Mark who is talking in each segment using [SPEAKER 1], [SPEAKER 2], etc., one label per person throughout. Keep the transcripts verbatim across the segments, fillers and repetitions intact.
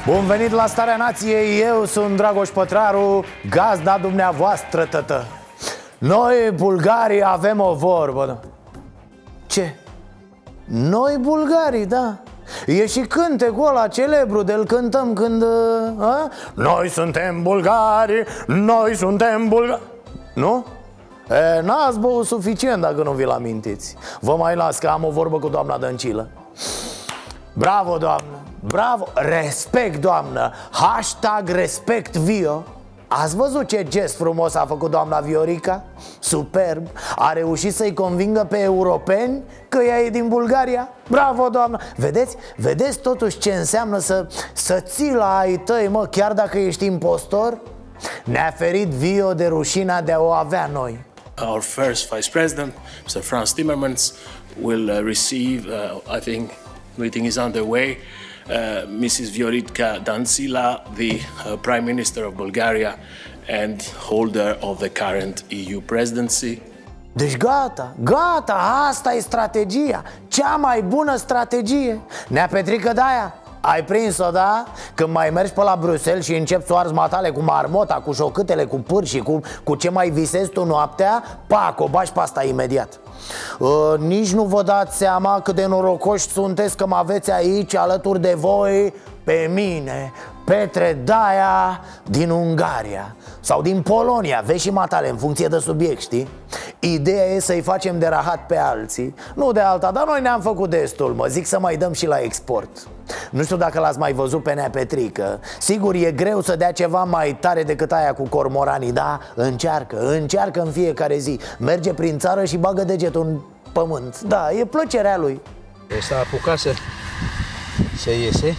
[SPEAKER 1] Bun venit la Starea Nației, eu sunt Dragoș Pătraru, gazda dumneavoastră, tătă. Noi, bulgarii, avem o vorbă. Ce? Noi, bulgarii, da. E și cântecul ăla celebru de-l cântăm când... A? Noi suntem bulgari, noi suntem bulgari. Nu? E, n-ați băut suficient dacă nu vi-l amintiți. Vă mai las că am o vorbă cu doamna Dăncilă. Bravo, doamnă, bravo, respect, doamnă. Hashtag respect Vio. Ați văzut ce gest frumos a făcut doamna Viorica? Superb. A reușit să-i convingă pe europeni că ea e din Bulgaria. Bravo, doamnă. Vedeți? Vedeți totuși ce înseamnă să, să ții la ai tăi, mă, chiar dacă ești impostor? Ne-a ferit Vio de rușinea de a o avea noi.
[SPEAKER 2] Our first Vice President, mister Frans Timmermans, will uh, receive, uh, I think, meeting is underway, uh, missus Viorica Dăncilă, the uh, Prime Minister of Bulgaria and holder of the current E U presidency.
[SPEAKER 1] Deci gata, gata, asta e strategia, cea mai bună strategie. Nea Petrică de-aia, ai prins-o, da? Când mai mergi pe la Bruxelles și începi să o arzi matale cu marmota, cu șocâtele, cu pârșii, cu, cu ce mai visezi tu noaptea, pac, o bași pe asta imediat. Uh, nici nu vă dați seama cât de norocoși sunteți că mă aveți aici alături de voi pe mine, Petre Daia din Ungaria sau din Polonia, vezi și matale, în funcție de subiect, știi? Ideea e să-i facem de rahat pe alții, nu de alta, dar noi ne-am făcut destul, mă, zic să mai dăm și la export. Nu știu dacă l-ați mai văzut pe Nea Petrică. Sigur, e greu să dea ceva mai tare decât aia cu cormoranii, da? Încearcă, încearcă în fiecare zi. Merge prin țară și bagă degetul în pământ. Da, e plăcerea lui.
[SPEAKER 3] S-a apucat să, să iese.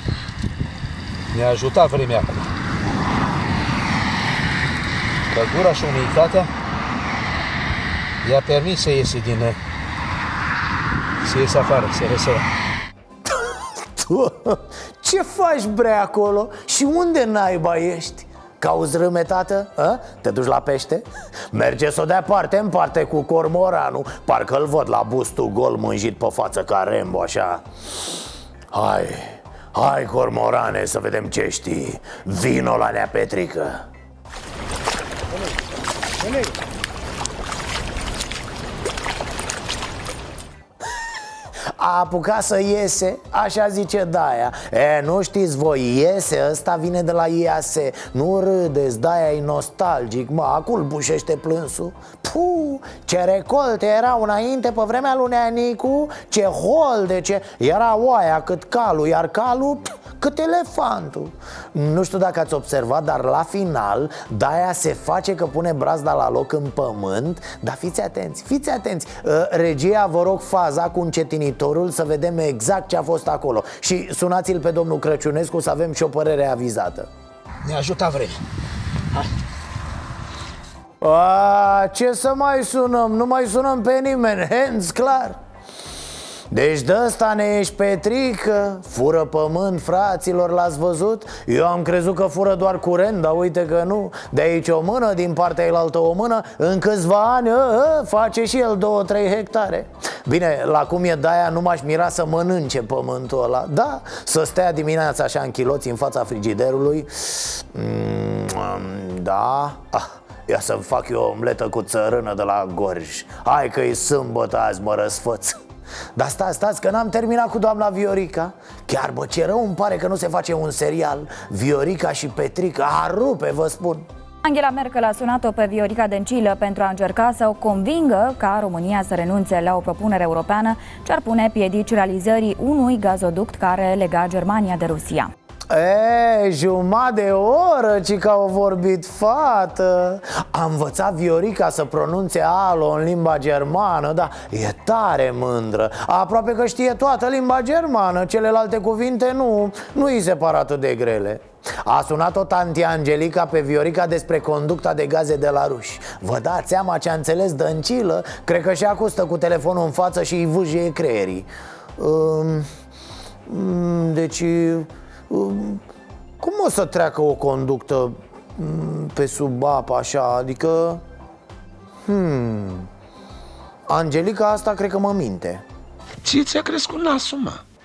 [SPEAKER 3] Ne-a ajutat vremea acum. Căldura și umiditatea i-a permis să iese din... să iese afară, să răsăra.
[SPEAKER 1] Ce faci, bre, acolo? Și unde naiba ești? Cauzi râme, tată? A? Te duci la pește? Merge să o dea parte în parte cu cormoranul. Parcă-l văd la bustul gol mânjit pe față ca Rembo, așa. Hai, hai, cormorane, să vedem ce știi. Vino la Nea Petrică. A apucat să iese, așa zice Daia. E, nu știți voi, iese, ăsta vine de la I A S. Nu râdeți, Daia e nostalgic, mă, acul bușește plânsul. Puh, ce recolte erau înainte pe vremea lui Neanicu. Ce holde, ce... Era oaia cât calul, iar calul pf, cât elefantul. Nu știu dacă ați observat, dar la final Daia se face că pune brazda la loc în pământ. Dar fiți atenți, fiți atenți. Regia, vă rog faza cu încetinitorul să vedem exact ce a fost acolo. Și sunați-l pe domnul Crăciunescu să avem și o părere avizată.
[SPEAKER 3] Ne ajută vremea. Hai.
[SPEAKER 1] A, ce să mai sunăm? Nu mai sunăm pe nimeni, hands clar. Deci de ăsta ne ești Petrică. Fură pământ, fraților, l-ați văzut? Eu am crezut că fură doar curent, dar uite că nu. De aici o mână, din partea ailaltă o mână. În câțiva ani a, a, face și el două trei hectare. Bine, la cum e Daia, nu m-aș mira să mănânce pământul ăla. Da, să stea dimineața așa în chiloți în fața frigiderului. mm, Da, ah. Ia să-mi fac eu o omletă cu țărână de la Gorj. Hai că e sâmbătă azi, mă răsfăț. Dar stați, stați, că n-am terminat cu doamna Viorica. Chiar, bă, ce rău îmi pare că nu se face un serial. Viorica și Petrică, a rupe, vă spun.
[SPEAKER 4] Angela Merkel a sunat-o pe Viorica Dăncilă pentru a încerca să o convingă ca România să renunțe la o propunere europeană ce ar pune piedici realizării unui gazoduct care lega Germania de Rusia.
[SPEAKER 1] E, jumătate de oră, ci că au vorbit fată. A învățat Viorica să pronunțe alo în limba germană. Da, e tare mândră. Aproape că știe toată limba germană. Celelalte cuvinte nu, nu îi se par atât de grele. A sunat-o tanti Angelica pe Viorica despre conducta de gaze de la ruși. Vă dați seama ce a înțeles Dăncilă? Cred că și acum stă cu telefonul în față și îi vâjie creierii. um, Deci... Cum o să treacă o conductă pe sub apă așa? Adică... Hmm... Angelica asta cred că mă minte.
[SPEAKER 3] Ție ți-a crescut nasul, mă.